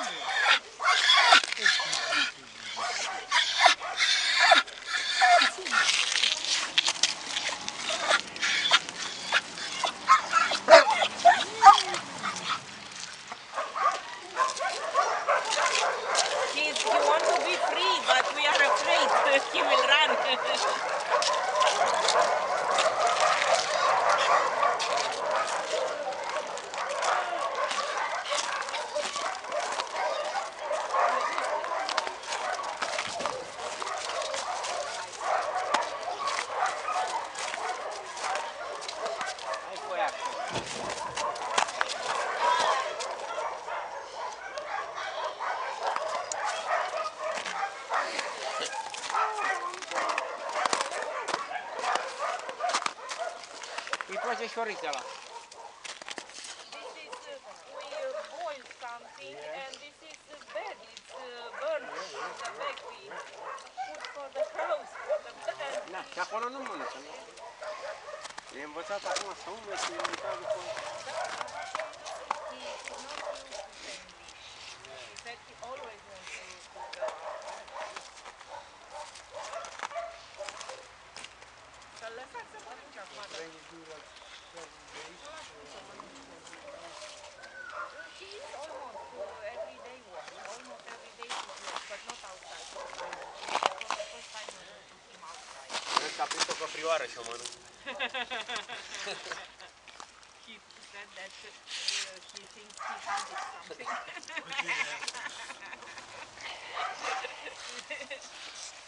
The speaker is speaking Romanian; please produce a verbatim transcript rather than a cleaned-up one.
He's, he wants to be free, but we are afraid he will run. Îi place șorița ăla. This is, uh, we uh, boil something and this is uh, bad, it's uh, burnt, the back we put for the crows, for the birds. Da, și acolo nu mănâncă, nu? E învățat acum să umble și e uitat după... He said he always wants to cook the... Să lăsați să mănânce acum, da. He eats almost uh, every day one, almost every day he eats, but not outside. For the first time we took him outside. Cred că a prins o căprioară și o mănâncă. He said that uh, he thinks he hunted something.